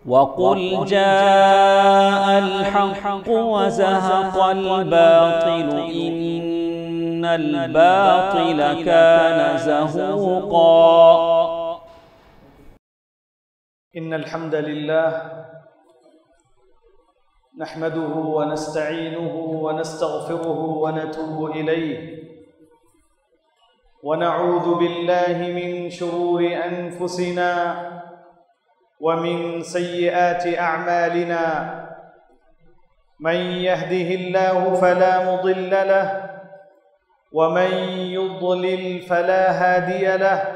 وقل جاء الحق وزهق الباطل إن الباطل كان زهوقا. إن الحمد لله نحمده ونستعينه ونستغفره ونتوب إليه ونعوذ بالله من شرور أنفسنا ومن سيئات أعمالنا. من يهده الله فلا مضل له ومن يضلل فلا هادي له،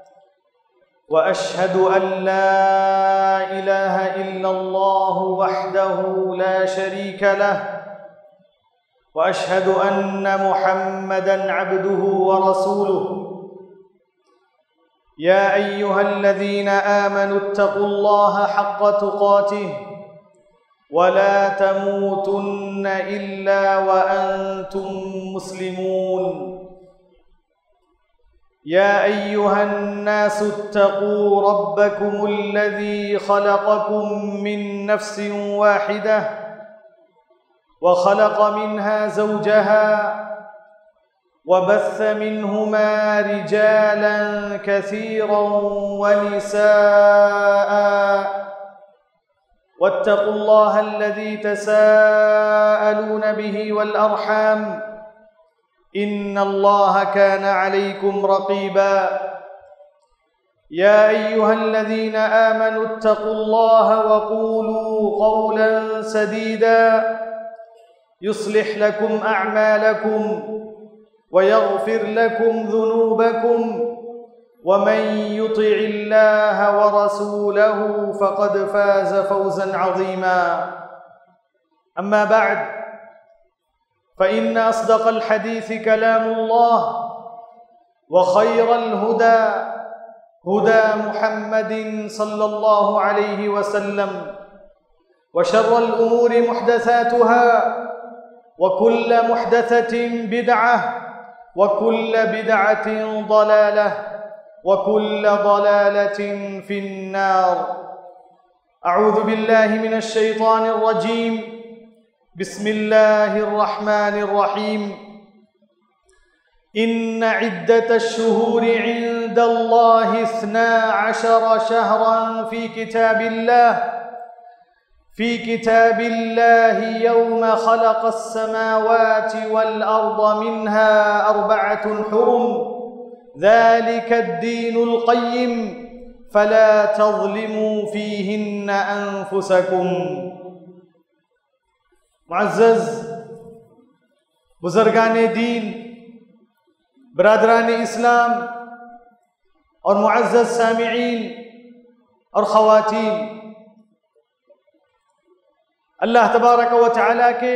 وأشهد أن لا إله إلا الله وحده لا شريك له، وأشهد أن محمدًا عبده ورسوله. يا أيها الذين آمنوا اتقوا الله حق تقاته ولا تموتن إلا وأنتم مسلمون. يا أيها الناس اتقوا ربكم الذي خلقكم من نفس واحدة وخلق منها زوجها وبث منهما رجالا كثيرا ونساء، واتقوا الله الذي تساءلون به والأرحام إن الله كان عليكم رقيبا. يا أيها الذين آمنوا اتقوا الله وقولوا قولا سديدا يصلح لكم أعمالكم ويغفر لكم ذنوبكم، ومن يطع الله ورسوله فقد فاز فوزا عظيما. أما بعد، فإن أصدق الحديث كلام الله، وخير الهدى هدى محمد صلى الله عليه وسلم، وشر الأمور محدثاتها، وكل محدثة بدعة، وكل بدعة ضلالة، وكل ضلالة في النار. أعوذ بالله من الشيطان الرجيم. بسم الله الرحمن الرحيم. إن عدة الشهور عند الله 12 شهرا في كتاب الله يوم خلق السماوات والأرض منها 4 حرم، ذلك الدين القيم فلا تظلموا فيهن أنفسكم. معزز بزرگان دین، برادران اسلام اور معزز سامعین اور خواتین، اللہ تبارک و تعالیٰ کے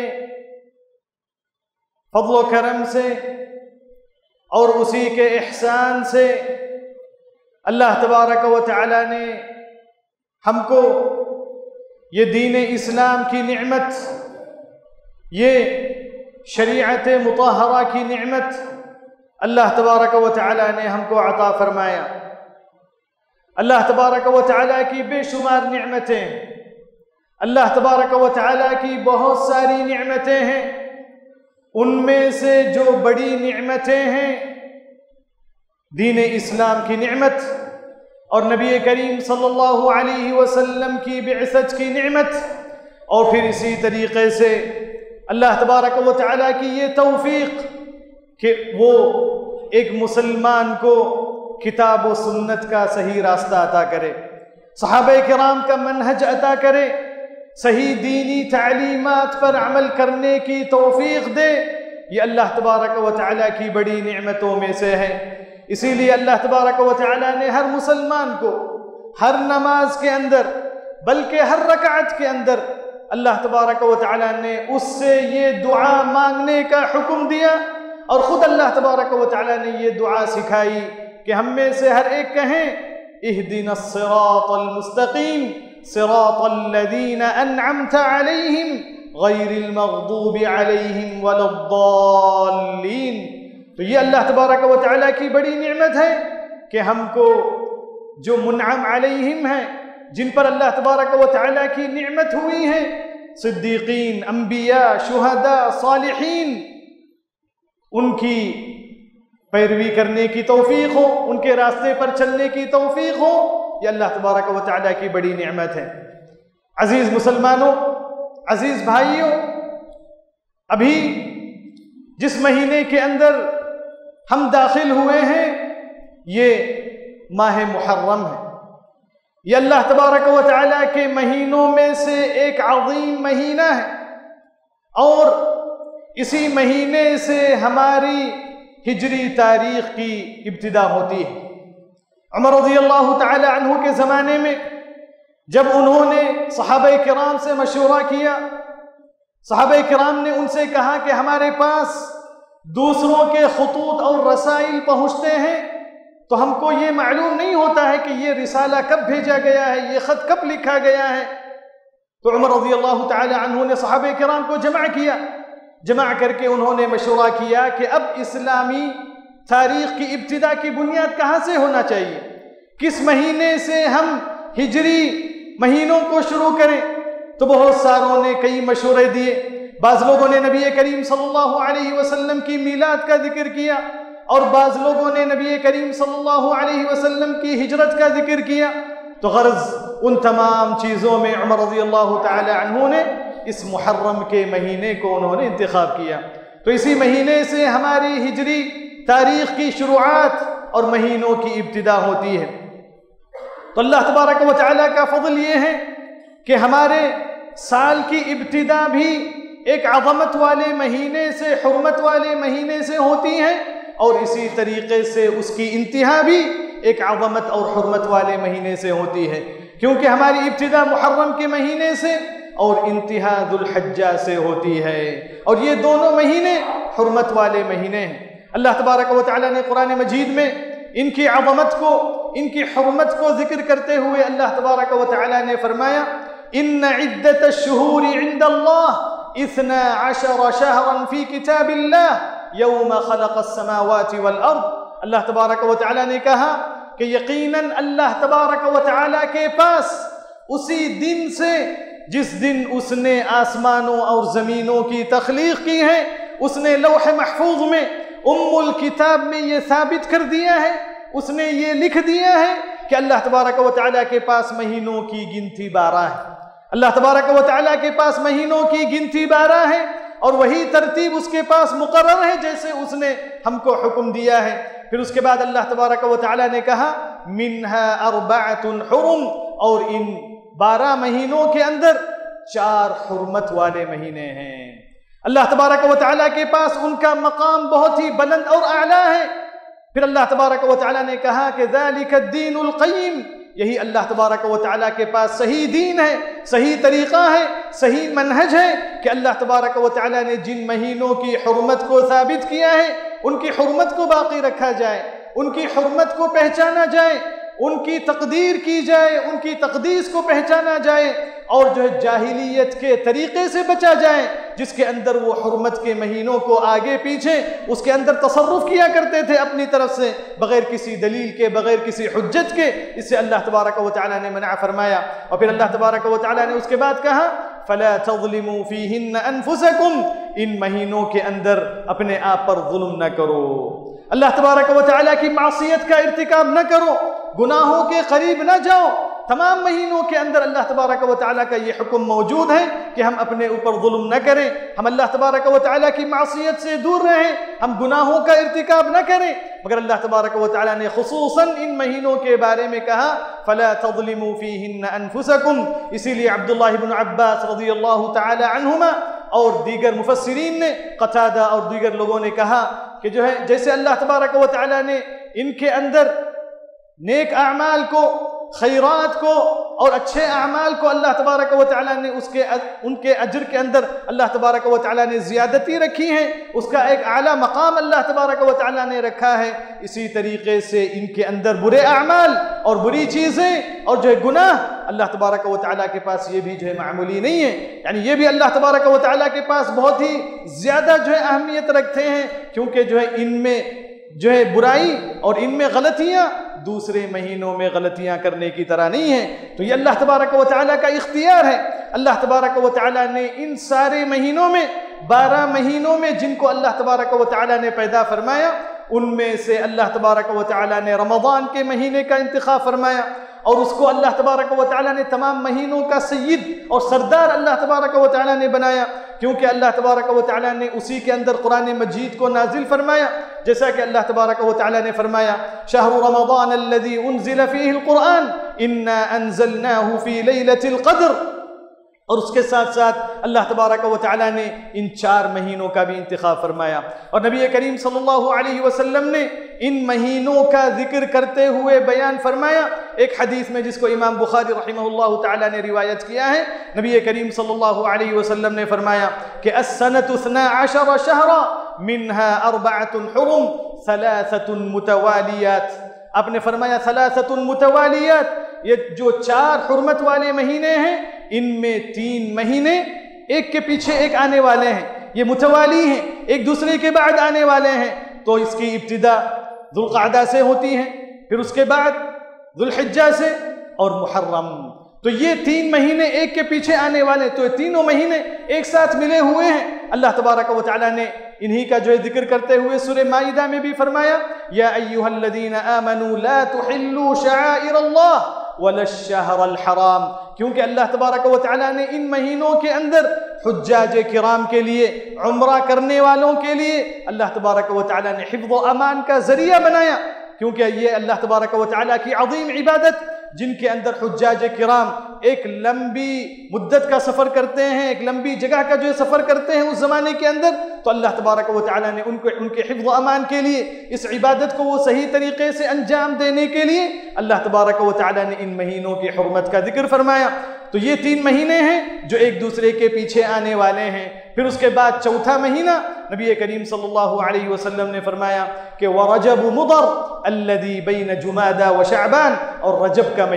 فضل و کرم سے اور اسی کے احسان سے اللہ تبارک و تعالیٰ نے ہم کو یہ دین اسلام کی نعمت، یہ شریعت مطہرہ کی نعمت اللہ تبارک و تعالیٰ نے ہم کو عطا فرمایا۔ اللہ تبارک و تعالیٰ کی بے شمار نعمتیں، اللہ تبارک و تعالیٰ کی بہت ساری نعمتیں ہیں، ان میں سے جو بڑی نعمتیں ہیں دین اسلام کی نعمت اور نبی کریم صلی اللہ علیہ وسلم کی بعثت کی نعمت، اور پھر اسی طریقے سے اللہ تبارک و تعالیٰ کی یہ توفیق کہ وہ ایک مسلمان کو کتاب و سنت کا صحیح راستہ عطا کرے، صحابہ کرام کا منہج عطا کرے، صحیح دینی تعلیمات پر عمل کرنے کی توفیق دے۔ یہ اللہ تبارک و تعالیٰ کی بڑی نعمتوں میں سے ہے۔ اسی لیے اللہ تبارک و تعالیٰ نے ہر مسلمان کو ہر نماز کے اندر، بلکہ ہر رکعت کے اندر اللہ تبارک و تعالیٰ نے اس سے یہ دعا مانگنے کا حکم دیا، اور خود اللہ تبارک و تعالیٰ نے یہ دعا سکھائی کہ ہم میں سے ہر ایک کہیں اہدنا الصراط المستقیم صراط الذین انعمت علیہم غیر المغضوب علیہم ولا الضالین۔ تو یہ اللہ تبارک و تعالیٰ کی بڑی نعمت ہے کہ ہم کو جو منعم علیہم ہیں، جن پر اللہ تبارک و تعالیٰ کی نعمت ہوئی ہے، صدیقین، انبیاء، شہداء، صالحین، ان کی پیروی کرنے کی توفیق ہو، ان کے راستے پر چلنے کی توفیق ہو، یہ اللہ تبارک و تعالیٰ کی بڑی نعمت ہے۔ عزیز مسلمانوں، عزیز بھائیوں، ابھی جس مہینے کے اندر ہم داخل ہوئے ہیں یہ ماہ محرم ہے۔ یہ اللہ تبارک و تعالیٰ کے مہینوں میں سے ایک عظیم مہینہ ہے، اور اسی مہینے سے ہماری ہجری تاریخ کی ابتدا ہوتی ہے۔ عمر رضی اللہ تعالی عنہ کے زمانے میں جب انہوں نے صحابہ کرام سے مشورہ کیا، صحابہ کرام نے ان سے کہا کہ ہمارے پاس دوسروں کے خطوط اور رسائل پہنچتے ہیں تو ہم کو یہ معلوم نہیں ہوتا ہے کہ یہ رسالہ کب بھیجا گیا ہے، یہ خط کب لکھا گیا ہے۔ تو عمر رضی اللہ تعالی عنہ نے صحابہ کرام کو جمع کیا، جمع کر کے انہوں نے مشورہ کیا کہ اب اسلامی تاریخ کی ابتدا کی بنیاد کہاں سے ہونا چاہیے، کس مہینے سے ہم ہجری مہینوں کو شروع کریں۔ تو بہت ساروں نے کئی مشورے دیے۔ بعض لوگوں نے نبی کریم صلی اللہ علیہ وسلم کی میلاد کا ذکر کیا، اور بعض لوگوں نے نبی کریم صلی اللہ علیہ وسلم کی ہجرت کا ذکر کیا۔ تو غرض ان تمام چیزوں میں عمر رضی اللہ تعالی عنہ نے اس محرم کے مہینے کو انہوں نے انتخاب کیا۔ تو اسی مہینے سے ہماری ہجری تاریخ کی شروعات اور مہینوں کی ابتدا ہوتی ہے۔ تو اللہ تبارک و تعالیٰ کا فضل یہ ہے کہ ہمارے سال کی ابتدا بھی ایک عظمت والے مہینے سے، حرمت والے مہینے سے ہوتی ہے، اور اسی طریقے سے اس کی انتہا بھی ایک عظمت اور حرمت والے مہینے سے ہوتی ہے، کیونکہ ہماری ابتدا محرم کے مہینے سے اور انتہا ذو الحجہ سے ہوتی ہے، اور یہ دونوں مہینے حرمت والے مہینے ہیں۔ اللہ تبارک و تعالیٰ نے قرآن مجید میں ان کی عظمت کو، ان کی حرمت کو ذکر کرتے ہوئے اللہ تبارک و تعالیٰ نے فرمایا ان عدت الشہور عند اللہ 12 شہرا فی کتاب اللہ یوم خلق السماوات والارض۔ اللہ تبارک و تعالیٰ نے کہا کہ یقیناً اللہ تبارک و تعالیٰ کے پاس اسی دن سے جس دن اس نے آسمانوں اور زمینوں کی تخلیق کی ہے، اس نے لوح محفوظ میں، ام الکتاب میں یہ ثابت کر دیا ہے، اس نے یہ لکھ دیا ہے کہ اللہ تبارک و تعالیٰ کے پاس مہینوں کی گنتی 12 ہے۔ اللہ تبارک و تعالیٰ کے پاس مہینوں کی گنتی 12 ہے، اور وہی ترتیب اس کے پاس مقرر ہے جیسے اس نے ہم کو حکم دیا ہے۔ پھر اس کے بعد اللہ تبارک و تعالیٰ نے کہا منها 4 حرم، اور ان 12 مہینوں کے اندر 4 حرمت والے مہینے ہیں۔ اللہ تبارک و تعالیٰ کے پاس ان کا مقام بہت ہی بلند اور اعلیٰ ہے۔ پھر اللہ تبارک و تعالیٰ نے کہا کہ ذالک الدین القیم، یہی اللہ تبارک و تعالیٰ کے پاس صحیح دین ہے، صحیح طریقہ ہے، صحیح منہج ہے کہ اللہ تبارک و تعالیٰ نے جن مہینوں کی حرمت کو ثابت کیا ہے ان کی حرمت کو باقی رکھا جائے، ان کی حرمت کو پہچانا جائے، ان کی تقدیر کی جائے، ان کی تقدیس کو پہچانا جائے، اور جو ہے جاہلیت کے طریقے سے بچا جائے جس کے اندر وہ حرمت کے مہینوں کو آگے پیچھے اس کے اندر تصرف کیا کرتے تھے اپنی طرف سے بغیر کسی دلیل کے، بغیر کسی حجت کے۔ اس سے اللہ تبارک و تعالیٰ نے منع فرمایا۔ اور پھر اللہ تبارک و تعالیٰ نے اس کے بعد کہا فَلَا تَظْلِمُوا فِيهِنَّ أَنفُسَكُمْ، ان مہینوں کے اندر اپنے آپ پر ظلم نہ کرو، اللہ تبارک و تعالیٰ کی معصیت کا ارتکاب نہ کرو، گناہوں کے قریب نہ جاؤ۔ تمام مہینوں کے اندر اللہ تبارک و تعالیٰ کا یہ حکم موجود ہے کہ ہم اپنے اوپر ظلم نہ کریں، ہم اللہ تبارک و تعالیٰ کی معصیت سے دور رہیں، ہم گناہوں کا ارتکاب نہ کریں۔ مگر اللہ تبارک و تعالیٰ نے خصوصاً ان مہینوں کے بارے میں کہا فَلَا تَظْلِمُوا فِيهِنَّ أَنفُسَكُمْ۔ اسی لیے عبداللہ بن عباس رضی اللہ تعالی عنہما اور دیگر مفسرین نے، قتادہ اور دیگر لوگوں نے کہا کہ جو ہے جیسے اللہ تبارک و تعالیٰ نے ان کے اندر نیک اعمال کو، خیرات کو اور اچھے اعمال کو اللہ تبارک و تعالیٰ نے ان کے اجر کے اندر اللہ تبارک و تعالیٰ نے زیادتی رکھی ہے، اس کا ایک اعلیٰ مقام اللہ تبارک و تعالیٰ نے رکھا ہے، اسی طریقے سے ان کے اندر برے اعمال اور بری چیزیں اور جو ہے گناہ اللہ تبارک و تعالیٰ کے پاس یہ بھی جو ہے معمولی نہیں ہے، یعنی یہ بھی اللہ تبارک و تعالیٰ کے پاس بہت ہی زیادہ جو ہے اہمیت رکھتے ہیں، کیونکہ جو ہے ان میں جو ہے برائی اور ان میں غلطیاں دوسرے مہینوں میں غلطیاں کرنے کی طرح نہیں ہیں۔ تو یہ اللہ تبارک و تعالیٰ کا اختیار ہے۔ اللہ تبارک و تعالیٰ نے ان سارے مہینوں میں 12 مہینوں میں جن کو اللہ تبارک و تعالیٰ نے پیدا فرمایا، ان میں سے اللہ تبارک و تعالیٰ نے رمضان کے مہینے کا انتخاب فرمایا، اور اس کو اللہ تبارک و تعالیٰ نے تمام مہینوں کا سید اور سردار اللہ تبارک و تعالیٰ نے بنایا، کیونکہ اللہ تبارک و تعالیٰ نے اسی کے اندر قرآن مجید کو نازل فرمایا، جیسا کہ اللہ تبارک و تعالیٰ نے فرمایا شہر رمضان الذی انزل فیہ القرآن انا انزلناہ فی لیلۃ القدر، اور اس کے ساتھ ساتھ اللہ تبارک و تعالیٰ نے ان 4 مہینوں کا بھی انتخاب فرمایا، اور نبی کریم صلی اللہ علیہ وسلم نے ان مہینوں کا ذکر کرتے ہوئے بیان فرمایا ایک حدیث میں، جس کو امام بخاری رحمہ اللہ تعالیٰ نے روایت کیا ہے۔ نبی کریم صلی اللہ علیہ وسلم نے فرمایا کہ السنة 12 شہرا منها 4 حرم 3 متوالیات، آپ نے فرمایا 3 متوالیات، یہ جو 4 حرمت والے مہینے ہیں ان میں 3 مہینے ایک کے پیچھے ایک آنے والے ہیں، یہ متوالی ہیں، ایک دوسرے کے بعد آنے والے ہیں۔ تو اس کی ابتدا ذوالقعدہ سے ہوتی ہے، پھر اس کے بعد ذوالحجہ سے اور محرم، تو یہ 3 مہینے ایک کے پیچھے آنے والے، تو یہ تینوں مہینے ایک ساتھ ملے ہوئے ہیں۔ اللہ تبارک و تعالیٰ نے انہی کا جو ذکر کرتے ہوئے سورہ مائدہ میں بھی فرمایا یا ایھا الذین آمنوا لا تحلوا شعائر اللہ ولا الشہر الحرام، کیونکہ اللہ تبارک و تعالیٰ نے ان مہینوں کے اندر حجاج کرام کے لیے، عمرہ کرنے والوں کے لیے اللہ تبارک و تعالیٰ نے حفظ و امان کا ذریعہ بنایا، کیونکہ یہ اللہ تبارک و تعالیٰ کی عظیم عبادت جن کے اندر حجاج کرام ایک لمبی مدت کا سفر کرتے ہیں، ایک لمبی جگہ کا جو سفر کرتے ہیں اس زمانے کے اندر، تو اللہ تبارک و تعالیٰ نے ان کے حفظ و امان کے لیے، اس عبادت کو وہ صحیح طریقے سے انجام دینے کے لیے اللہ تبارک و تعالیٰ نے ان مہینوں کی حرمت کا ذکر فرمایا۔ تو یہ 3 مہینے ہیں جو ایک دوسرے کے پیچھے آنے والے ہیں۔ پھر اس کے بعد 4تھا مہینہ نبی کریم صلی اللہ علیہ وسلم نے فرمایا کہ وَرَجَبُ مُضَرْ الَّذِي بَيْنَ جُمَادَ وَشَعْبَانَ، اور رجب کا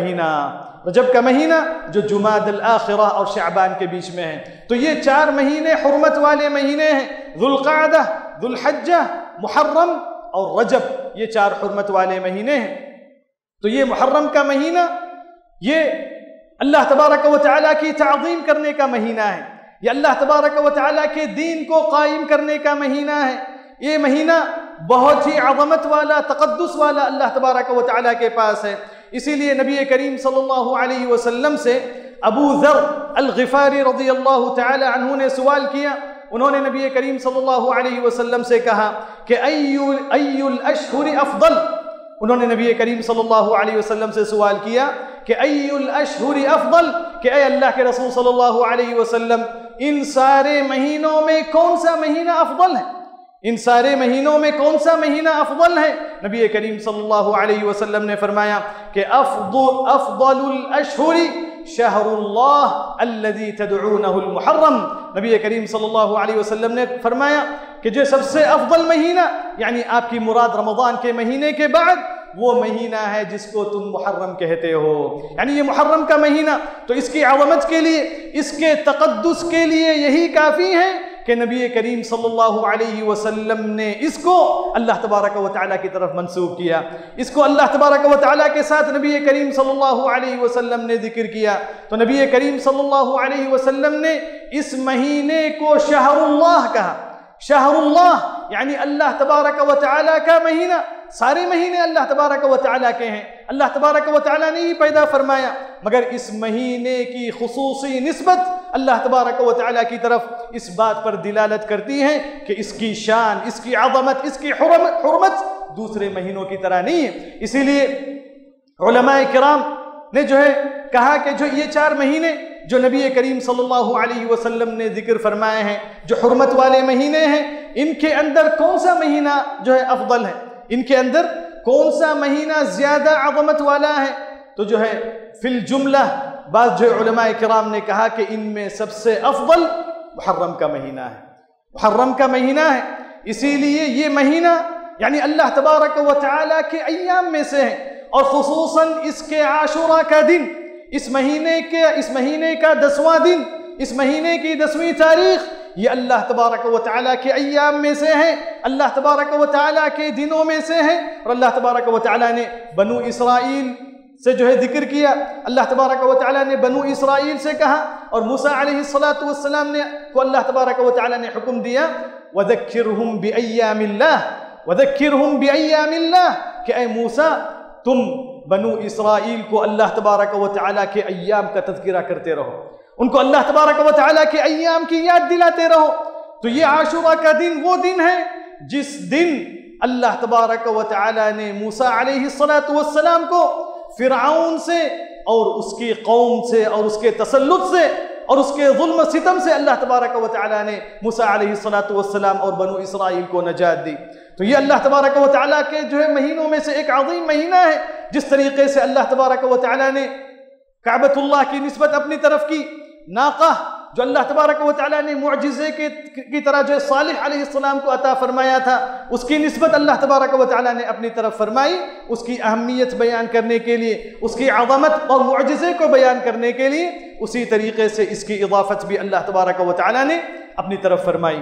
مہینہ جو جماد الآخرہ اور شعبان کے بیچ میں ہے۔ تو یہ 4 مہینے حرمت والے مہینے ہیں، ذوالقعدہ، ذوالحجہ، محرم اور رجب، یہ 4 حرمت والے مہینے ہیں۔ تو یہ محرم کا مہینہ یہ اللہ تبارک و تعالیٰ کی تعظیم کرنے کا مہینہ ہے، یہ اللہ تبارک و تعالیٰ کے دین کو قائم کرنے کا مہینہ ہے۔ یہ مہینہ بہت ہی عظمت والا، تقدس والا اللہ تبارک و تعالیٰ کے پاس ہے۔ اسی لیے نبی کریم صلی اللہ علیہ وسلم سے ابو ذر الغفاری رضی اللہ تعالی عنہ نے سوال کیا، انہوں نے نبی کریم صلی اللہ علیہ وسلم سے کہا کہ ای الاشہر افضل، انہوں نے نبی کریم صلی اللہ علیہ وسلم سے سوال کیا کہ ای الاشہر افضل، کہ اے اللہ کے رسول صلی اللہ علیہ وسلم ان سارے مہینوں میں کون سا مہینہ افضل ہے، ان سارے مہینوں میں کون سا مہینہ افضل ہے؟ نبی کریم صلی اللہ علیہ وسلم نے فرمایا کہ افضل الاشہر شہر اللہ الذی تدعونہ المحرم، نبی کریم صلی اللہ علیہ وسلم نے فرمایا کہ جو سب سے افضل مہینہ، یعنی آپ کی مراد رمضان کے مہینے کے بعد وہ مہینہ ہے جس کو تم محرم کہتے ہو، یعنی یہ محرم کا مہینہ۔ تو اس کی عظمت کے لیے، اس کے تقدس کے لیے یہی کافی ہے کہ نبی کریم صلی اللہ علیہ وسلم نے اس کو اللہ تبارک و تعالیٰ کی طرف منسوب کیا، اس کو اللہ تبارک و تعالیٰ کے ساتھ نبی کریم صلی اللہ علیہ وسلم نے ذکر کیا۔ تو نبی کریم صلی اللہ علیہ وسلم نے اس مہینے کو شہر اللہ کہا۔ شہر اللہ یعنی اللہ تبارک و تعالیٰ کا مہینہ، سارے مہینے اللہ تبارک و تعالیٰ کے ہیں، اللہ تبارک و تعالیٰ نے ہی پیدا فرمایا، مگر اس مہینے کی خصوصی نسبت اللہ تبارک و تعالیٰ کی طرف اس بات پر دلالت کرتی ہے کہ اس کی شان، اس کی عظمت، اس کی حرمت دوسرے مہینوں کی طرح نہیں ہے۔ اسی لیے علماء کرام نے جو ہے کہا کہ جو یہ 4 مہینے جو نبی کریم صلی اللہ علیہ وسلم نے ذکر فرمائے ہیں، جو حرمت والے مہینے ہیں، ان کے اندر کون سا مہینہ جو ہے افضل ہے، ان کے اندر کون سا مہینہ زیادہ عظمت والا ہے؟ تو جو ہے فی الجملہ بعض جو علماء کرام نے کہا کہ ان میں سب سے افضل محرم کا مہینہ ہے، محرم کا مہینہ ہے۔ اسی لیے یہ مہینہ یعنی اللہ تبارک و تعالیٰ کے ایام میں سے ہے، اور خصوصاً اس کے عاشوراء کا دن، اس مہینے کا 10واں دن، اس مہینے کی 10ویں تاریخ، یہ اللہ تبارک و تعالیٰ کے ایام میں سے ہیں، اللہ تبارک و تعالیٰ کے دنوں میں سے ہیں۔ اور اللہ تبارک و تعالیٰ نے بنو اسرائیل سے جو ہے ذکر کیا، اللہ تبارک و تعالیٰ نے بنو اسرائیل سے کہا، اور موسیٰ علیہ السلام نے کو اللہ تبارک و تعالیٰ نے حکم دیا وَذَكِّرْهُمْ بِأَيَّامِ اللَّهِ وَذَكِّرْهُمْ بِأَيَّامِ اللَّهِ کہ اے موسیٰ تم بنو اسرائیل کو اللہ تبارک و تعالیٰ کے ایام کا تذکرہ کرتے رہو، ان کو اللہ تبارک و تعالیٰ کے ایام کی یاد دلاتے رہو۔ تو یہ عاشورہ کا دن وہ دن ہے جس دن اللہ تبارک و تعالیٰ نے موسیٰ علیہ السلام کو فرعون سے اور اس کی قوم سے اور اس کے تسلط سے اور اس کے ظلم و ستم سے اللہ تبارک و تعالیٰ نے موسیٰ علیہ السلام اور بنو اسرائیل کو نجات دی۔ تو یہ اللہ تبارک و تعالیٰ کے جو ہے مہینوں میں سے ایک عظیم مہینہ ہے۔ جس طریقے سے اللہ تبارک و تعالیٰ نے کعبۃ اللہ کی نسبت اپنی طرف کی، ناقہ جو اللہ تبارک و تعالیٰ نے معجزے کی طرح جو صالح علیہ السلام کو عطا فرمایا تھا، اس کی نسبت اللہ تبارک و تعالیٰ نے اپنی طرف فرمائی، اس کی اہمیت بیان کرنے کے لیے، اس کی عظمت اور معجزے کو بیان کرنے کے لیے، اسی طریقے سے اس کی اضافت بھی اللہ تبارک و تعالیٰ نے اپنی طرف فرمائی۔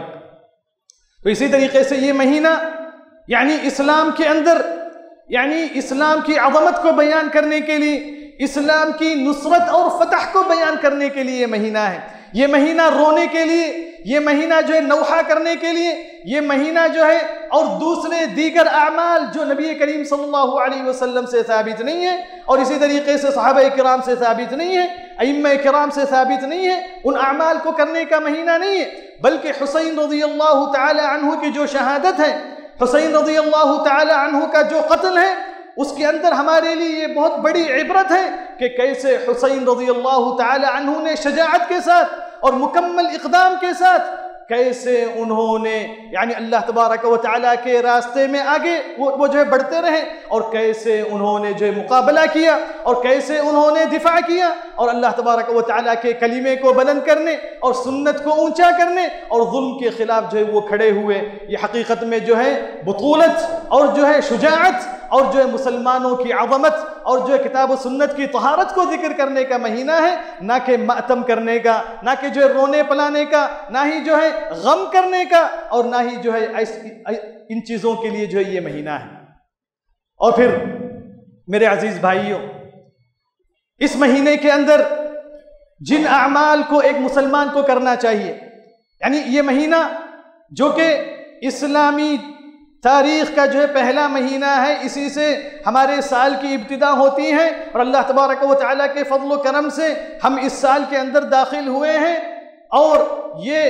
تو اسی طریقے سے یہ مہینہ یعنی اسلام کے اندر یعنی اسلام کی عظمت کو بیان کرنے کے لیے، اسلام کی نصرت اور فتح کو بیان کرنے کے لیے یہ مہینہ ہے۔ یہ مہینہ رونے کے لیے، یہ مہینہ جو ہے نوحہ کرنے کے لیے، یہ مہینہ جو ہے اور دوسرے دیگر اعمال جو نبی کریم صلی اللہ علیہ وسلم سے ثابت نہیں ہے اور اسی طریقے سے صحابہ کرام سے ثابت نہیں ہے، ائمہ کرام سے ثابت نہیں ہے، ان اعمال کو کرنے کا مہینہ نہیں ہے، بلکہ حسین رضی اللہ تعالی عنہ کی جو شہادت ہے، حسین رضی اللہ تعالی عنہ کا جو قتل ہے، اس کے اندر ہمارے لیے یہ بہت بڑی عبرت ہے کہ کیسے حسین رضی اللہ تعالی عنہ نے شجاعت کے ساتھ اور مکمل اقدام کے ساتھ کیسے انہوں نے یعنی اللہ تبارک و تعالیٰ کے راستے میں آگے وہ جو ہے بڑھتے رہے، اور کیسے انہوں نے جو ہے مقابلہ کیا اور کیسے انہوں نے دفاع کیا اور اللہ تبارک و تعالیٰ کے کلمے کو بلند کرنے اور سنت کو اونچا کرنے اور ظلم کے خلاف جو ہے وہ کھڑے ہوئے۔ یہ حقیقت میں جو ہے بطولت اور جو ہے شجاعت اور جو ہے مسلمانوں کی عظمت اور جو ہے کتاب و سنت کی طہارت کو ذکر کرنے کا مہینہ ہے، نہ کہ ماتم کرنے کا، نہ کہ جو ہے رونے پلانے کا، نہ ہی جو ہے غم کرنے کا، اور نہ ہی جو ہے ان چیزوں کے لیے جو ہے یہ مہینہ ہے۔ اور پھر میرے عزیز بھائیوں، اس مہینے کے اندر جن اعمال کو ایک مسلمان کو کرنا چاہیے، یعنی یہ مہینہ جو کہ اسلامی تاریخ کا جو ہے پہلا مہینہ ہے، اسی سے ہمارے سال کی ابتدا ہوتی ہے اور اللہ تبارک و تعالیٰ کے فضل و کرم سے ہم اس سال کے اندر داخل ہوئے ہیں، اور یہ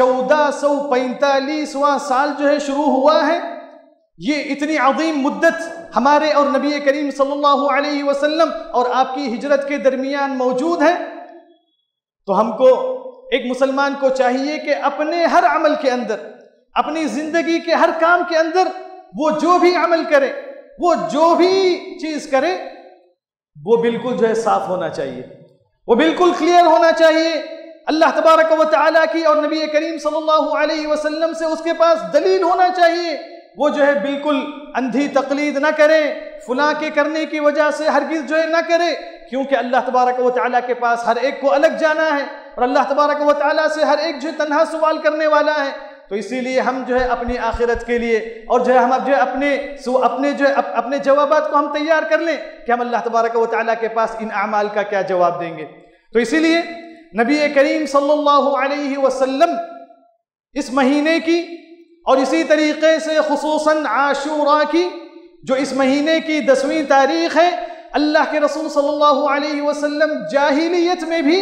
1445واں سال جو ہے شروع ہوا ہے۔ یہ اتنی عظیم مدت ہمارے اور نبی کریم صلی اللہ علیہ وسلم اور آپ کی ہجرت کے درمیان موجود ہے۔ تو ہم کو ایک مسلمان کو چاہیے کہ اپنے ہر عمل کے اندر، اپنی زندگی کے ہر کام کے اندر وہ جو بھی عمل کرے، وہ جو بھی چیز کرے، وہ بالکل جو ہے صاف ہونا چاہیے، وہ بالکل کلیئر ہونا چاہیے، اللہ تبارک و تعالیٰ کی اور نبی کریم صلی اللہ علیہ وسلم سے اس کے پاس دلیل ہونا چاہیے۔ وہ جو ہے بالکل اندھی تقلید نہ کرے، فلاں کے کرنے کی وجہ سے ہرگز جو ہے نہ کرے، کیونکہ اللہ تبارک و تعالیٰ کے پاس ہر ایک کو الگ جانا ہے اور اللہ تبارک و تعالیٰ سے ہر ایک جو ہے تنہا سوال کرنے والا ہے۔ تو اسی لیے ہم جو ہے اپنی آخرت کے لیے اور جو ہے ہم اب جو ہے اپنے جوابات کو ہم تیار کر لیں کہ ہم اللہ تبارک و تعالیٰ کے پاس ان اعمال کا کیا جواب دیں گے۔ تو اسی لیے نبی کریم صلی اللہ علیہ وسلم اس مہینے کی اور اسی طریقے سے خصوصاً عاشوراء کی جو اس مہینے کی 10ویں تاریخ ہے، اللہ کے رسول صلی اللہ علیہ وسلم جاہلیت میں بھی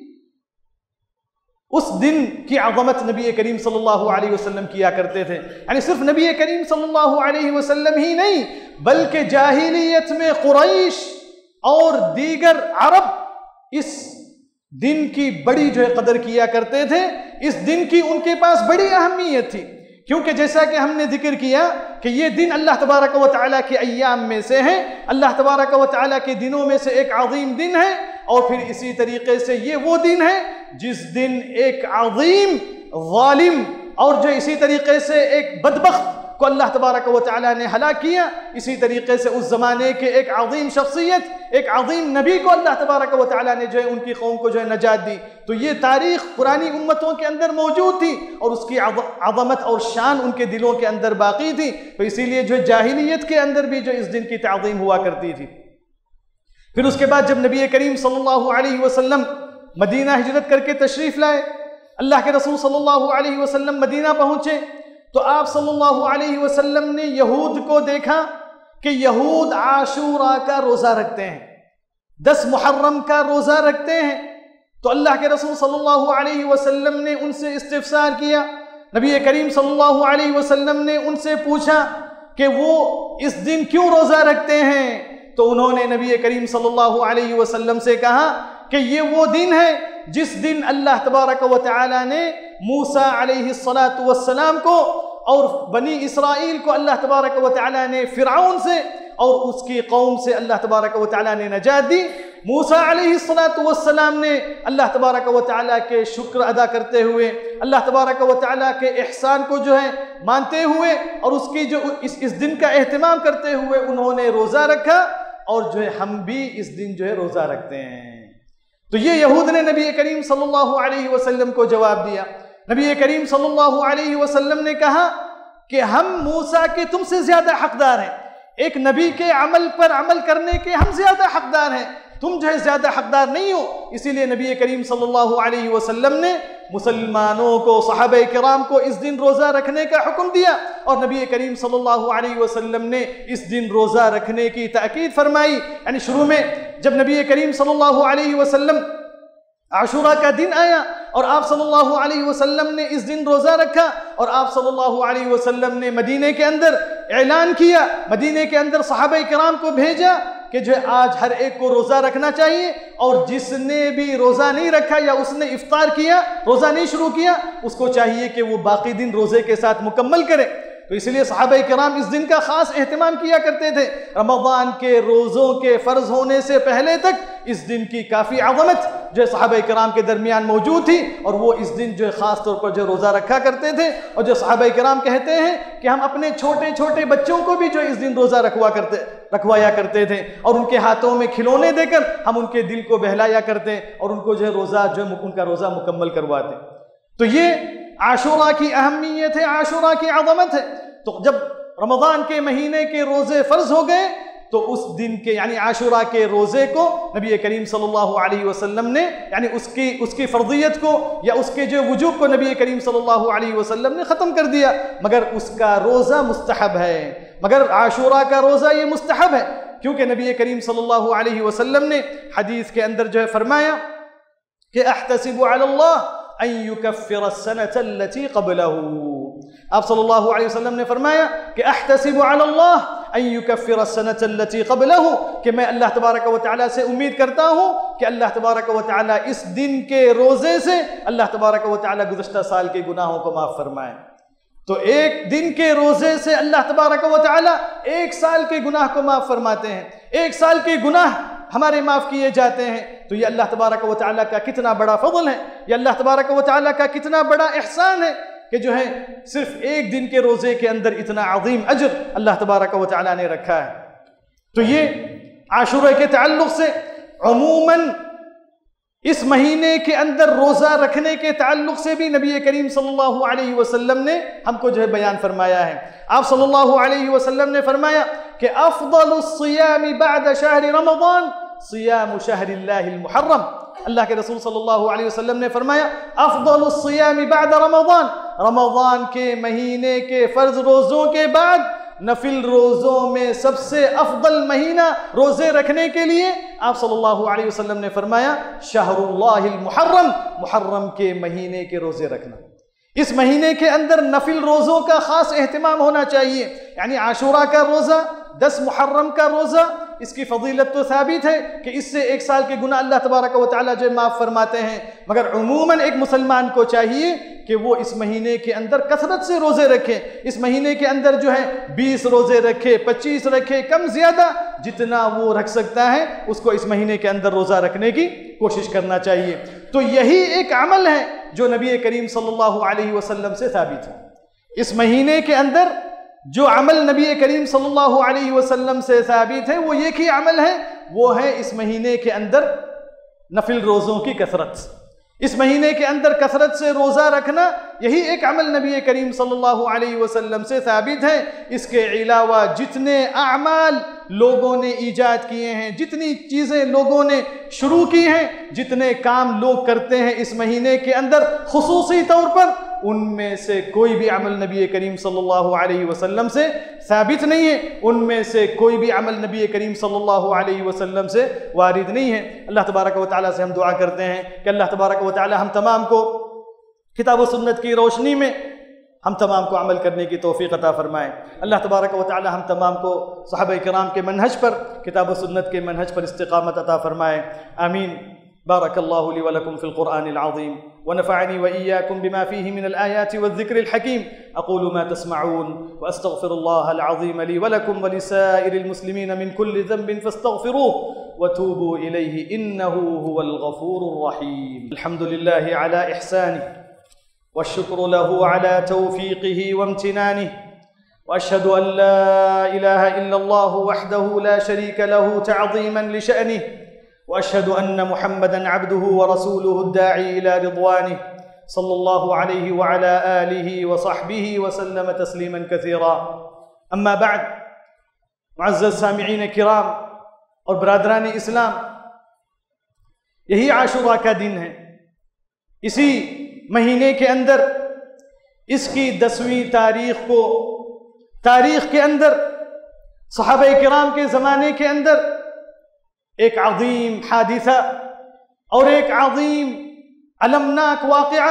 اس دن کی عظمت نبی کریم صلی اللہ علیہ وسلم کیا کرتے تھے۔ یعنی صرف نبی کریم صلی اللہ علیہ وسلم ہی نہیں، بلکہ جاہلیت میں قریش اور دیگر عرب اس دن کی بڑی جو ہے قدر کیا کرتے تھے، اس دن کی ان کے پاس بڑی اہمیت تھی، کیونکہ جیسا کہ ہم نے ذکر کیا کہ یہ دن اللہ تبارک و تعالیٰ کے ایام میں سے ہے، اللہ تبارک و تعالیٰ کے دنوں میں سے ایک عظیم دن ہے، اور پھر اسی طریقے سے یہ وہ دن ہے جس دن ایک عظیم ظالم اور جو اسی طریقے سے ایک بدبخت کو اللہ تبارک و تعالیٰ نے ہلاک کیا، اسی طریقے سے اس زمانے کے ایک عظیم شخصیت، ایک عظیم نبی کو اللہ تبارک و تعالیٰ نے جو ہے ان کی قوم کو جو ہے نجات دی۔ تو یہ تاریخ پرانی امتوں کے اندر موجود تھی اور اس کی عظمت اور شان ان کے دلوں کے اندر باقی تھی، تو اسی لیے جو جاہلیت کے اندر بھی جو اس دن کی تعظیم ہوا کرتی تھی۔ پھر اس کے بعد جب نبی کریم صلی اللہ علیہ وسلم مدینہ ہجرت کر کے تشریف لائے، اللہ کے رسول صلی اللہ علیہ وسلم مدینہ پہنچے، تو آپ صلی اللہ علیہ وسلم نے یہود کو دیکھا کہ یہود عاشوراء کا روزہ رکھتے ہیں، 10 محرم کا روزہ رکھتے ہیں۔ تو اللہ کے رسول صلی اللہ علیہ وسلم نے ان سے استفسار کیا، نبی کریم صلی اللہ علیہ وسلم نے ان سے پوچھا کہ وہ اس دن کیوں روزہ رکھتے ہیں؟ تو انہوں نے نبی کریم صلی اللہ علیہ وسلم سے کہا کہ یہ وہ دن ہے جس دن اللہ تبارک و تعالی نے موسیٰ علیہ السلام کو اور بنی اسرائیل کو اللہ تبارک و تعالی نے فرعون سے اور اس کی قوم سے اللہ تبارک و تعالی نے نجات دی۔ موسیٰ علیہ السلام نے اللہ تبارک و تعالی کے شکر ادا کرتے ہوئے، اللہ تبارک و تعالی کے احسان کو جو ہے مانتے ہوئے اور اس کی جو اس دن کا اہتمام کرتے ہوئے انہوں نے روزہ رکھا، اور جو ہے ہم بھی اس دن جو ہے روزہ رکھتے ہیں۔ تو یہ یہود نے نبی کریم صلی اللہ علیہ وسلم کو جواب دیا۔ نبی کریم صلی اللہ علیہ وسلم نے کہا کہ ہم موسیٰ کے تم سے زیادہ حقدار ہیں، ایک نبی کے عمل پر عمل کرنے کے ہم زیادہ حقدار ہیں، تم جو ہے زیادہ حقدار نہیں ہو۔ اسی لیے نبی کریم صلی اللہ علیہ وسلم نے مسلمانوں کو، صحابہ کرام کو اس دن روزہ رکھنے کا حکم دیا، اور نبی کریم صلی اللہ علیہ وسلم نے اس دن روزہ رکھنے کی تاکید فرمائی۔ یعنی شروع میں جب نبی کریم صلی اللہ علیہ وسلم عاشوراء کا دن آیا اور آپ صلی اللہ علیہ وسلم نے اس دن روزہ رکھا، اور آپ صلی اللہ علیہ وسلم نے مدینے کے اندر اعلان کیا، مدینے کے اندر صحابہ کرام کو بھیجا کہ جو آج ہر ایک کو روزہ رکھنا چاہیے، اور جس نے بھی روزہ نہیں رکھا یا اس نے افطار کیا، روزہ نہیں شروع کیا، اس کو چاہیے کہ وہ باقی دن روزے کے ساتھ مکمل کرے۔ تو اس لیے صحابہ کرام اس دن کا خاص اہتمام کیا کرتے تھے۔ رمضان کے روزوں کے فرض ہونے سے پہلے تک اس دن کی کافی عظمت جو صحابہ کرام کے درمیان موجود تھی، اور وہ اس دن جو خاص طور پر جو روزہ رکھا کرتے تھے، اور جو صحابہ کرام کہتے ہیں کہ ہم اپنے چھوٹے چھوٹے بچوں کو بھی جو اس دن روزہ رکھوایا کرتے تھے، اور ان کے ہاتھوں میں کھلونے دے کر ہم ان کے دل کو بہلایا کرتے اور ان کو جو روزہ ان کا روزہ مکمل کرواتے۔ تو یہ عاشوراء کی اہمیت ہے، عاشوراء کی عظمت ہے۔ تو جب رمضان کے مہینے کے روزے فرض ہو گئے تو اس دن کے یعنی عاشوراء کے روزے کو نبی کریم صلی اللہ علیہ وسلم نے یعنی اس کی فرضیت کو یا اس کے جو وجوب کو نبی کریم صلی اللہ علیہ وسلم نے ختم کر دیا، مگر اس کا روزہ مستحب ہے، مگر عاشوراء کا روزہ یہ مستحب ہے، کیونکہ نبی کریم صلی اللہ علیہ وسلم نے حدیث کے اندر جو ہے فرمایا کہ احتسب علی اللہ ان یکفر السنة التي قبلہ۔ آپ صلی اللہ علیہ وسلم نے فرمایا کہ احتسب علی اللہ ان یکفر السنة التي قبلہ، کہ میں اللہ تبارک و تعالیٰ سے امید کرتا ہوں کہ اللہ تبارک و تعالیٰ اس دن کے روزے سے اللہ تبارک و تعالیٰ گزشتہ سال کے گناہوں کو معاف فرمائے۔ تو ایک دن کے روزے سے اللہ تبارک و تعالیٰ 1 سال کے گناہ کو معاف فرماتے ہیں، 1 سال کے گناہ ہمارے معاف کیے جاتے ہیں۔ تو یہ اللہ تبارک و تعالیٰ کا کتنا بڑا فضل ہے، یہ اللہ تبارک و تعالیٰ کا کتنا بڑا احسان ہے کہ جو ہے صرف 1 دن کے روزے کے اندر اتنا عظیم اجر اللہ تبارک و تعالیٰ نے رکھا ہے۔ تو یہ عاشوراء کے تعلق سے عموماً اس مہینے کے اندر روزہ رکھنے کے تعلق سے بھی نبی کریم صلی اللہ علیہ وسلم نے ہم کو جو ہے بیان فرمایا ہے۔ آپ صلی اللہ علیہ وسلم نے فرمایا کہ افضل الصیام بعد شہر رمضان صیام شہر اللہ المحرم۔ اللہ کے رسول صلی اللہ علیہ وسلم نے فرمایا افضل الصیام بعد رمضان، رمضان کے مہینے کے فرض روزوں کے بعد نفل روزوں میں سب سے افضل مہینہ روزے رکھنے کے لیے آپ صلی اللہ علیہ وسلم نے فرمایا شہر اللہ المحرم، محرم کے مہینے کے روزے رکھنا۔ اس مہینے کے اندر نفل روزوں کا خاص اہتمام ہونا چاہیے، یعنی عاشوراء کا روزہ، 10 محرم کا روزہ، اس کی فضیلت تو ثابت ہے کہ اس سے 1 سال کے گناہ اللہ تبارک و تعالیٰ جو معاف فرماتے ہیں، مگر عموماً ایک مسلمان کو چاہیے کہ وہ اس مہینے کے اندر کثرت سے روزے رکھے، اس مہینے کے اندر جو ہے 20 روزے رکھے، 25 رکھے، کم زیادہ جتنا وہ رکھ سکتا ہے اس کو اس مہینے کے اندر روزہ رکھنے کی کوشش کرنا چاہیے۔ تو یہی ایک عمل ہے جو نبی کریم صلی اللہ علیہ وسلم سے ثابت ہے۔ اس مہینے کے اندر جو عمل نبی کریم صلی اللہ علیہ وسلم سے ثابت ہے وہ ایک ہی عمل ہے، وہ ہے اس مہینے کے اندر نفل روزوں کی کثرت، اس مہینے کے اندر کثرت سے روزہ رکھنا، یہی ایک عمل نبی کریم صلی اللہ علیہ وسلم سے ثابت ہے۔ اس کے علاوہ جتنے اعمال لوگوں نے ایجاد کیے ہیں، جتنی چیزیں لوگوں نے شروع کی ہیں، جتنے کام لوگ کرتے ہیں اس مہینے کے اندر خصوصی طور پر، ان میں سے کوئی بھی عمل نبی کریم صلی اللہ علیہ وسلم سے ثابت نہیں ہے، ان میں سے کوئی بھی عمل نبی کریم صلی اللہ علیہ وسلم سے وارد نہیں ہے۔ اللہ تبارک و تعالیٰ سے ہم دعا کرتے ہیں کہ اللہ تبارک و تعالیٰ ہم تمام کو کتاب و سنت کی روشنی میں ہم تمام کو عمل کرنے کی توفیق عطا فرمائے۔ اللہ تبارک و تعالیٰ ہم تمام کو صحابہ کرام کے منہج پر، کتاب و سنت کے منہج پر استقامت عطا فرمائے، آمین۔ بارك الله لي ولكم في القرآن العظيم ونفعني وإياكم بما فيه من الآيات والذكر الحكيم، أقول ما تسمعون وأستغفر الله العظيم لي ولكم ولسائر المسلمين من كل ذنب فاستغفروه وتوبوا إليه إنه هو الغفور الرحيم۔ الحمد لله على إحسانه والشكر له على توفيقه وامتنانه، وأشهد أن لا إله إلا الله وحده لا شريك له تعظيما لشأنه، وأشهد أن محمدًا عبده ورسوله الداعي إلى رضوانه، صلى الله عليه وعلى آله وصحبه وسلم تسليما كثيرا۔ أما بعد، معزز سامعین کرام اور برادران اسلام، یہی عاشوراء کا دن ہے۔ اسی مہینے کے اندر اس کی 10ویں تاریخ کو تاریخ کے اندر، صحابہ کرام کے زمانے کے اندر ایک عظیم حادثہ اور ایک عظیم المناک واقعہ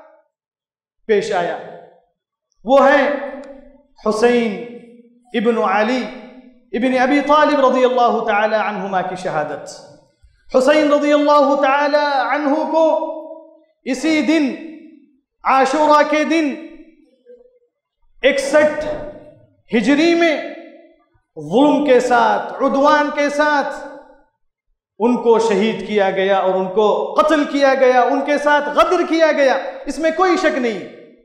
پیش آیا، وہ ہے حسین ابن علی ابن ابی طالب رضی اللہ تعالی عنہما کی شہادت۔ حسین رضی اللہ تعالی عنہ کو اسی دن، عاشوراء کے دن 61 ہجری میں ظلم کے ساتھ، عدوان کے ساتھ ان کو شہید کیا گیا اور ان کو قتل کیا گیا، ان کے ساتھ غدر کیا گیا، اس میں کوئی شک نہیں۔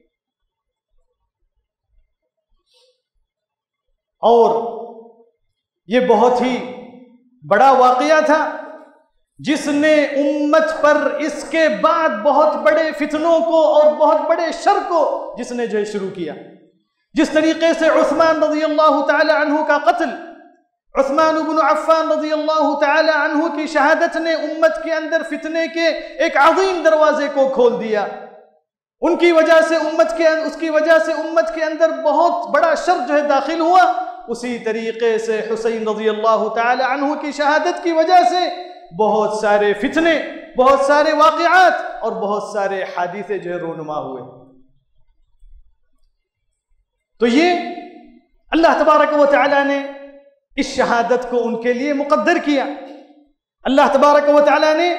اور یہ بہت ہی بڑا واقعہ تھا جس نے امت پر اس کے بعد بہت بڑے فتنوں کو اور بہت بڑے شر کو جس نے جو شروع کیا۔ جس طریقے سے عثمان رضی اللہ تعالی عنہ کا قتل، عثمان بن عفان رضی اللہ تعالی عنہ کی شہادت نے امت کے اندر فتنے کے ایک عظیم دروازے کو کھول دیا۔ ان کی وجہ سے اس کی وجہ سے امت کے اندر بہت بڑا شر جو ہے داخل ہوا۔ اسی طریقے سے حسین رضی اللہ تعالی عنہ کی شہادت کی وجہ سے بہت سارے فتنے، بہت سارے واقعات اور بہت سارے حادثے جو ہے رونما ہوئے۔ تو یہ اللہ تبارک و تعالی نے اس شہادت کو ان کے لیے مقدر کیا۔ اللہ تبارک و تعالی نے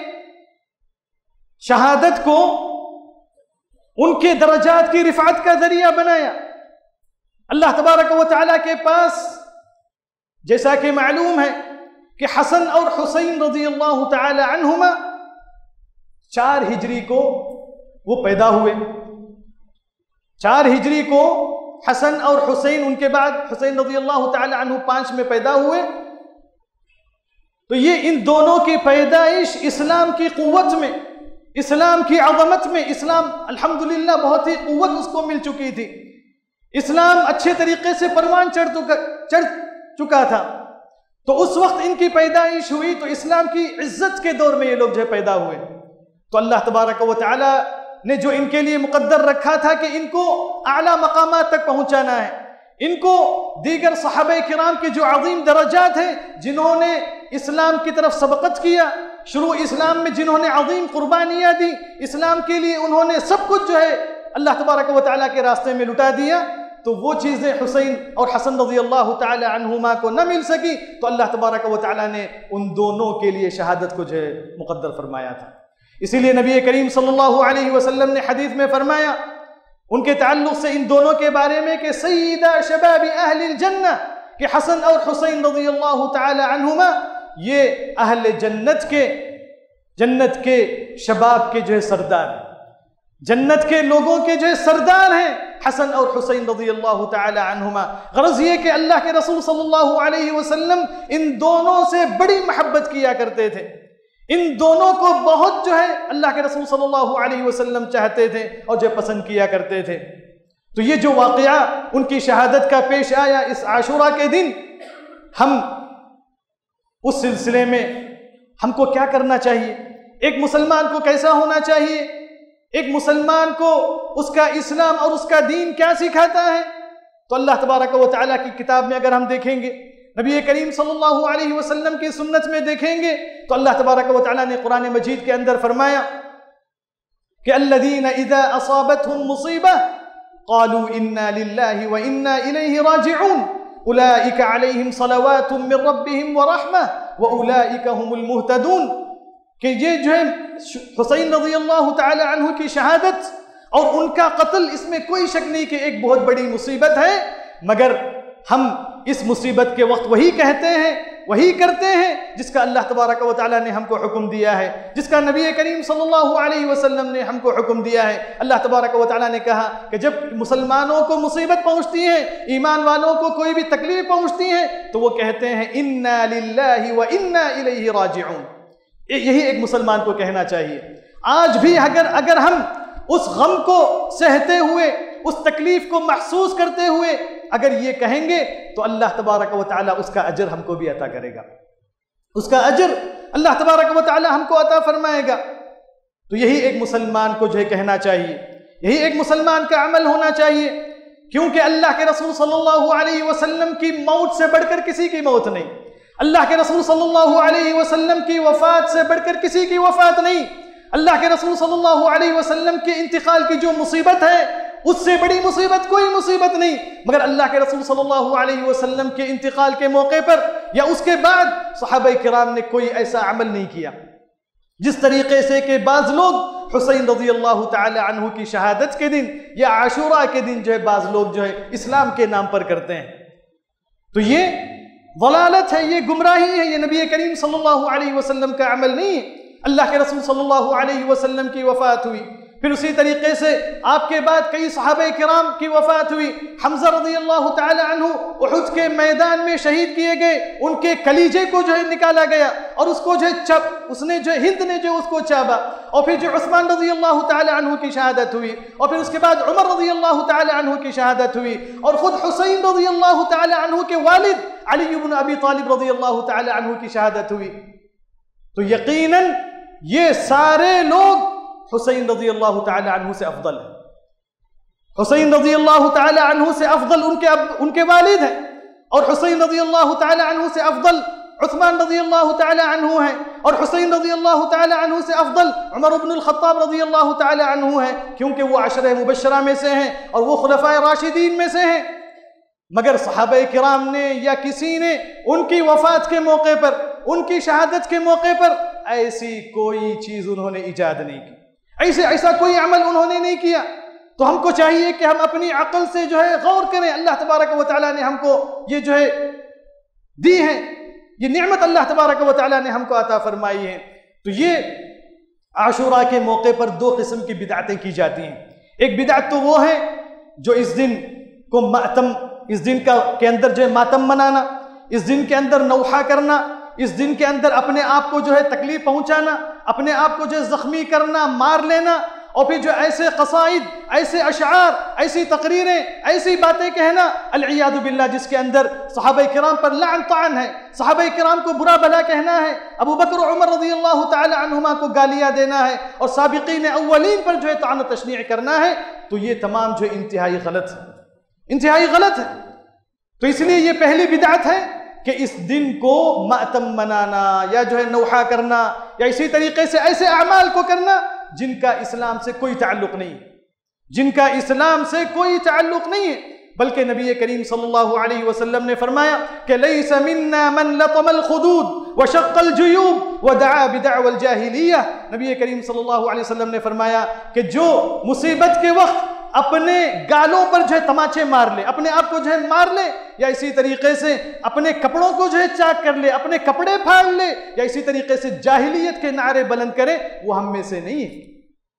شہادت کو ان کے درجات کی رفعت کا ذریعہ بنایا۔ اللہ تبارک و تعالی کے پاس، جیسا کہ معلوم ہے کہ حسن اور حسین رضی اللہ تعالی عنہما 4 ہجری کو وہ پیدا ہوئے۔ 4 ہجری کو حسن اور حسین، ان کے بعد حسین رضی اللہ تعالی عنہ 5 میں پیدا ہوئے۔ تو یہ ان دونوں کی پیدائش اسلام کی قوت میں، اسلام کی عظمت میں، اسلام الحمدللہ بہت ہی قوت اس کو مل چکی تھی، اسلام اچھے طریقے سے پروان چڑھ چکا تھا۔ تو اس وقت ان کی پیدائش ہوئی تو اسلام کی عزت کے دور میں یہ لوگ جو پیدا ہوئے۔ تو اللہ تبارک و تعالی نے جو ان کے لیے مقدر رکھا تھا کہ ان کو اعلیٰ مقامات تک پہنچانا ہے، ان کو دیگر صحابہ کرام کے جو عظیم درجات ہیں، جنہوں نے اسلام کی طرف سبقت کیا، شروع اسلام میں جنہوں نے عظیم قربانیاں دی، اسلام کے لیے انہوں نے سب کچھ جو ہے اللہ تبارک و تعالیٰ کے راستے میں لٹا دیا، تو وہ چیزیں حسین اور حسن رضی اللہ تعالی عنہما کو نہ مل سکی، تو اللہ تبارک و تعالیٰ نے ان دونوں کے لیے شہادت کو جو ہے مقدر فرمایا تھا۔ اسی لیے نبی کریم صلی اللہ علیہ وسلم نے حدیث میں فرمایا ان کے تعلق سے ان دونوں کے بارے میں کہ سیدہ شباب اہل الجنہ، کہ حسن اور حسین رضی اللہ تعالی عنہما یہ اہل جنت کے شباب کے جو ہے سردار، جنت کے لوگوں کے جو سردار ہیں حسن اور حسین رضی اللہ تعالی عنہما۔ غرض یہ کہ اللہ کے رسول صلی اللہ علیہ وسلم ان دونوں سے بڑی محبت کیا کرتے تھے، ان دونوں کو بہت جو ہے اللہ کے رسول صلی اللہ علیہ وسلم چاہتے تھے اور جو پسند کیا کرتے تھے۔ تو یہ جو واقعہ ان کی شہادت کا پیش آیا اس عاشورہ کے دن، ہم اس سلسلے میں ہم کو کیا کرنا چاہیے؟ ایک مسلمان کو کیسا ہونا چاہیے؟ ایک مسلمان کو اس کا اسلام اور اس کا دین کیا سکھاتا ہے؟ تو اللہ تبارک و تعالیٰ کی کتاب میں اگر ہم دیکھیں گے، نبی کریم صلی اللہ علیہ وسلم کی سنت میں دیکھیں گے، تو اللہ تبارک و تعالیٰ نے قرآن مجید کے اندر فرمایا کہ الذین اذا اصابتهم مصیبہ قالوا انا للہ وانا الیہ راجعون اولئک علیہم صلوات من ربهم ورحمہ واولئک هم المہتدون۔ کہ یہ جو ہے حسین رضی اللہ تعالی عنہ کی شہادت اور ان کا قتل، اس میں کوئی شک نہیں کہ ایک بہت بڑی مصیبت ہے، مگر ہم اس مصیبت کے وقت وہی کہتے ہیں، وہی کرتے ہیں جس کا اللہ تبارک و تعالیٰ نے ہم کو حکم دیا ہے، جس کا نبی کریم صلی اللہ علیہ وسلم نے ہم کو حکم دیا ہے۔ اللہ تبارک و تعالیٰ نے کہا کہ جب مسلمانوں کو مصیبت پہنچتی ہے، ایمان والوں کو کوئی بھی تکلیف پہنچتی ہے، تو وہ کہتے ہیں انا للہ وانا الیہ راجعون۔ یہی ایک مسلمان کو کہنا چاہیے۔ آج بھی اگر ہم اس غم کو سہتے ہوئے، اس تکلیف کو محسوس کرتے ہوئے اگر یہ کہیں گے، تو اللہ تبارک و تعالیٰ اس کا اجر ہم کو بھی عطا کرے گا، اس کا اجر اللہ تبارک و تعالیٰ ہم کو عطا فرمائے گا۔ تو یہی ایک مسلمان کو جو ہے کہنا چاہیے، یہی ایک مسلمان کا عمل ہونا چاہیے، کیونکہ اللہ کے رسول صلی اللہ علیہ وسلم کی موت سے بڑھ کر کسی کی موت نہیں، اللہ کے رسول صلی اللہ علیہ وسلم کی وفات سے بڑھ کر کسی کی وفات نہیں، اللہ کے رسول صلی اللہ علیہ وسلم کے انتقال کی جو مصیبت ہے اس سے بڑی مصیبت کوئی مصیبت نہیں، مگر اللہ کے رسول صلی اللہ علیہ وسلم کے انتقال کے موقع پر یا اس کے بعد صحابہ کرام نے کوئی ایسا عمل نہیں کیا جس طریقے سے کہ بعض لوگ حسین رضی اللہ تعالی عنہ کی شہادت کے دن یا عاشورہ کے دن جو ہے بعض لوگ جو ہے اسلام کے نام پر کرتے ہیں۔ تو یہ ضلالت ہے، یہ گمراہی ہے، یہ نبی کریم صلی اللہ علیہ وسلم کا عمل نہیں ہے۔ اللہ کے رسول صلی اللہ علیہ وسلم کی وفات ہوئی، پھر اسی طریقے سے آپ کے بعد کئی صحابہ کرام کی وفات ہوئی۔ حمزہ رضی اللہ تعالی عنہ احد کے میدان میں شہید کیے گئے، ان کے کلیجے کو جو ہے نکالا گیا اور اس کو جو ہے اس نے جو ہند نے جو اس کو چابا، اور پھر جو عثمان رضی اللہ تعالی عنہ کی شہادت ہوئی، اور پھر اس کے بعد عمر رضی اللہ تعالی عنہ کی شہادت ہوئی، اور خود حسین رضی اللہ تعالی عنہ کے والد علی بن ابی طالب رضی اللہ تعالی عنہ کی شہادت ہوئی۔ تو یقیناً یہ سارے لوگ حسین رضی اللہ تعالی عنہ سے افضل ہیں، حسین رضی اللہ تعالی عنہ سے افضل ان کے والد ہیں، اور حسین رضی اللہ تعالی عنہ سے افضل عثمان رضی اللہ تعالی عنہ ہیں، اور حسین رضی اللہ تعالی عنہ سے افضل عمر بن الخطاب رضی اللہ تعالی عنہ ہیں، کیونکہ وہ عشرہ مبشرہ میں سے ہیں اور وہ خلفائے راشدین میں سے ہیں۔ مگر صحابہ کرام نے یا کسی نے ان کی وفات کے موقع پر، ان کی شہادت کے موقع پر ایسی کوئی چیز انہوں نے ایجاد نہیں کی، ایسا کوئی عمل انہوں نے نہیں کیا۔ تو ہم کو چاہیے کہ ہم اپنی عقل سے جو ہے غور کریں، اللہ تبارک و تعالیٰ نے ہم کو یہ جو ہے دی ہے، یہ نعمت اللہ تبارک و تعالیٰ نے ہم کو عطا فرمائی ہے۔ تو یہ عاشورہ کے موقع پر دو قسم کی بدعتیں کی جاتی ہیں۔ ایک بدعت تو وہ ہے جو اس دن کو ماتم، اس دن کے اندر جو ہے ماتم منانا، اس دن کے اندر نوحہ کرنا، اس دن کے اندر اپنے آپ کو جو ہے تکلیف پہنچانا، اپنے آپ کو جو ہے زخمی کرنا، مار لینا، اور پھر جو ایسے قصائد، ایسے اشعار، ایسی تقریریں، ایسی باتیں کہنا العیاذ باللہ جس کے اندر صحابہ کرام پر لعن طعن ہے، صحابہ کرام کو برا بھلا کہنا ہے، ابو بکر و عمر رضی اللہ تعالی عنہما کو گالیاں دینا ہے، اور سابقین اولین پر جو ہے طعن و تشنیع کرنا ہے، تو یہ تمام جو انتہائی غلط ہے، انتہائی غلط ہے۔ تو اس لیے یہ پہلی بدعت ہے کہ اس دن کو ماتم منانا یا جو ہے نوحہ کرنا یا اسی طریقے سے ایسے اعمال کو کرنا جن کا اسلام سے کوئی تعلق نہیں، جن کا اسلام سے کوئی تعلق نہیں ہے۔ بلکہ نبی کریم صلی اللہ علیہ وسلم نے فرمایا کہ لیس منا من لطم الخدود وشق الجیوب ودعا بدعوى الجاہلیہ۔ نبی کریم صلی اللہ علیہ وسلم نے فرمایا کہ جو مصیبت کے وقت اپنے گالوں پر جو ہے تماچے مار لے، اپنے آپ کو جو ہے مار لے، یا اسی طریقے سے اپنے کپڑوں کو جو ہے چاک کر لے، اپنے کپڑے پھاڑ لے، یا اسی طریقے سے جاہلیت کے نعرے بلند کرے، وہ ہم میں سے نہیں ہے۔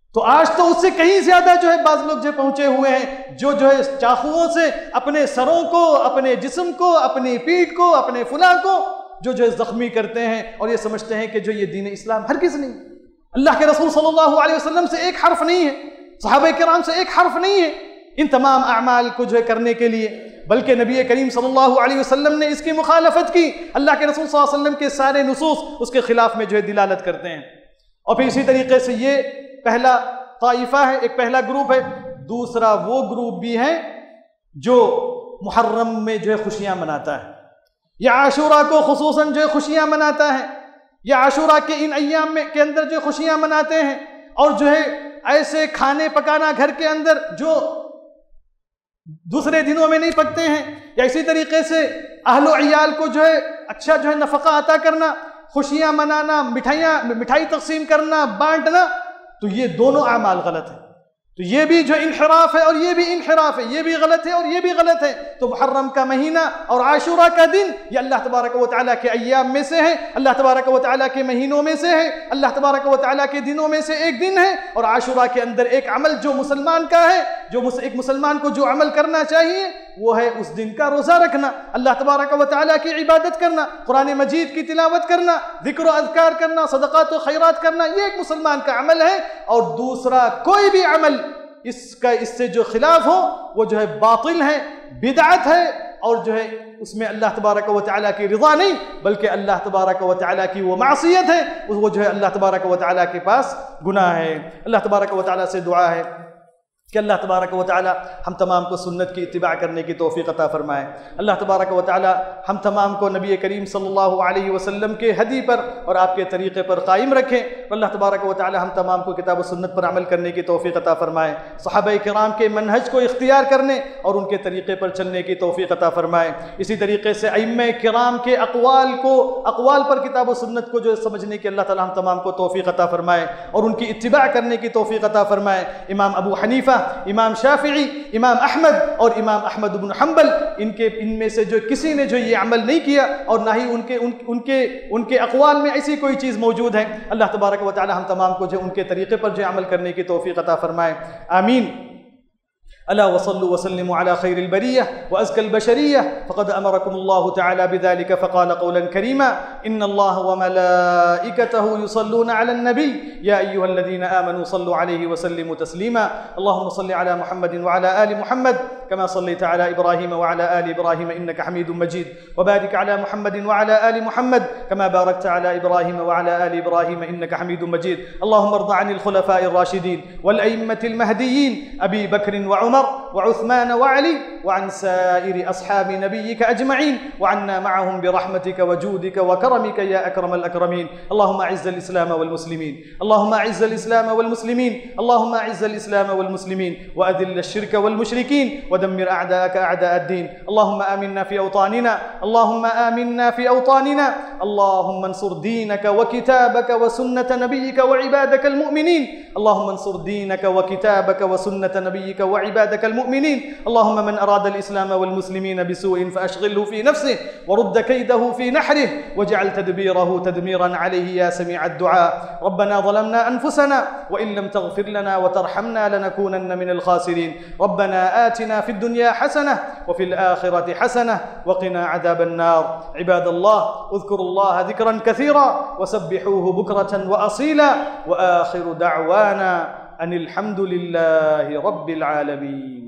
تو آج تو اس سے کہیں زیادہ جو ہے بعض لوگ جو پہنچے ہوئے ہیں، جو ہے چاقوؤں سے اپنے سروں کو، اپنے جسم کو، اپنی پیٹھ کو، اپنے فلاں کو جو ہے زخمی کرتے ہیں، اور یہ سمجھتے ہیں کہ جو یہ دین اسلام ہرگز نہیں، اللہ کے رسول صلی اللہ علیہ وسلم سے ایک حرف نہیں ہے، صحابہ کرام سے ایک حرف نہیں ہے ان تمام اعمال کو جو ہے کرنے کے لیے، بلکہ نبی کریم صلی اللہ علیہ وسلم نے اس کی مخالفت کی۔ اللہ کے رسول صلی اللہ علیہ وسلم کے سارے نصوص اس کے خلاف میں جو ہے دلالت کرتے ہیں۔ اور پھر اسی طریقے سے یہ پہلا طائفہ ہے، ایک پہلا گروپ ہے۔ دوسرا وہ گروپ بھی ہے جو محرم میں جو ہے خوشیاں مناتا ہے، یا عاشورہ کو خصوصاً جو ہے خوشیاں مناتا ہے، یا عاشورہ کے ان ایام میں کے اندر جو خوشیاں مناتے ہیں، اور جو ہے ایسے کھانے پکانا گھر کے اندر جو دوسرے دنوں میں نہیں پکتے ہیں، یا اسی طریقے سے اہل و عیال کو جو ہے اچھا جو ہے نفقہ عطا کرنا، خوشیاں منانا، مٹھائی تقسیم کرنا، بانٹنا، تو یہ دونوں اعمال غلط ہیں۔ تو یہ بھی جو انحراف ہے اور یہ بھی انحراف ہے، یہ بھی غلط ہے اور یہ بھی غلط ہے۔ تو محرم کا مہینہ اور عاشورہ کا دن یہ اللہ تبارک و تعالیٰ کے ایام میں سے ہے، اللہ تبارک و تعالیٰ کے مہینوں میں سے ہے، اللہ تبارک و تعالیٰ کے دنوں میں سے ایک دن ہے۔ اور عاشورہ کے اندر ایک عمل جو مسلمان کا ہے، جو ایک مسلمان کو جو عمل کرنا چاہیے وہ ہے اس دن کا روزہ رکھنا، اللہ تبارک و تعالیٰ کی عبادت کرنا، قرآن مجید کی تلاوت کرنا، ذکر و اذکار کرنا، صدقات و خیرات کرنا، یہ ایک مسلمان کا عمل ہے۔ اور دوسرا کوئی بھی عمل اس سے جو خلاف ہو وہ جو ہے باطل ہے، بدعت ہے، اور جو ہے اس میں اللہ تبارک و تعالیٰ کی رضا نہیں بلکہ اللہ تبارک و تعالیٰ کی وہ معصیت ہے، وہ جو ہے اللہ تبارک و تعالیٰ کے پاس گناہ ہے۔ اللہ تبارک و تعالیٰ سے دعا ہے کہ اللہ تبارک و تعالیٰ ہم تمام کو سنت کی اتباع کرنے کی توفیق عطا فرمائے۔ اللہ تبارک و تعالیٰ ہم تمام کو نبی کریم صلی اللہ علیہ وسلم کے ہدی پر اور آپ کے طریقے پر قائم رکھیں۔ اللہ تبارک و تعالیٰ ہم تمام کو کتاب و سنت پر عمل کرنے کی توفیق عطا فرمائے، صحابہ کرام کے منہج کو اختیار کرنے اور ان کے طریقے پر چلنے کی توفیق عطا فرمائے۔ اسی طریقے سے ائمہ کرام کے اقوال پر کتاب و سنت کو جو سمجھنے کی اللہ تعالیٰ ہم تمام کو توفیق عطا فرمائے اور ان کی اتباع کرنے کی توفیق عطا فرمائے۔ امام ابو حنیفہ، امام شافعی، امام احمد اور امام احمد بن حنبل، ان میں سے جو کسی نے جو یہ عمل نہیں کیا اور نہ ہی ان کے اقوال میں ایسی کوئی چیز موجود ہے، اللہ تبارک و تعالی ہم تمام کو جو ان کے طریقے پر جو عمل کرنے کی توفیق عطا فرمائے، آمین۔ ألا وصلوا وسلموا على خير البرية وأزكى البشرية فقد أمركم الله تعالى بذلك فقال قولا كريما إن الله وملائكته يصلون على النبي يا أيها الذين آمنوا صلوا عليه وسلموا تسليما اللهم صل على محمد وعلى آل محمد كما صليت على إبراهيم وعلى آل إبراهيم إنك حميد مجيد وبارك على محمد وعلى آل محمد كما باركت على إبراهيم وعلى آل إبراهيم إنك حميد مجيد اللهم ارض عن الخلفاء الراشدين والأئمة المهديين أبي بكر وعمر وعثمان وعلي وعن سائر أصحاب نبيك أجمعين وعنا معهم برحمتك وجودك وكرمك يا أكرم الأكرمين اللهم أعز الإسلام والمسلمين اللهم أعز الإسلام والمسلمين اللهم أعز الإسلام والمسلمين وأذل الشرك والمشركين ودمر أعداءك أعداء الدين اللهم آمنا في أوطاننا اللهم آمنا في أوطاننا اللهم انصر دينك وكتابك وسنة نبيك وعبادك المؤمنين اللهم انصر دينك وكتابك وسنة نبيك وعبادك المؤمنين اللهم من أراد الإسلام والمسلمين بسوء فأشغله في نفسه ورد كيده في نحره واجعل تدبيره تدميرا عليه يا سميع الدعاء ربنا ظلمنا أنفسنا وإن لم تغفر لنا وترحمنا لنكونن من الخاسرين ربنا آتنا في الدنيا حسنة وفي الآخرة حسنة وقنا عذاب النار عباد الله اذكروا الله ذكرا كثيرا وسبحوه بكرة وأصيلا وآخر دعوانا أن الحمد لله رب العالمين.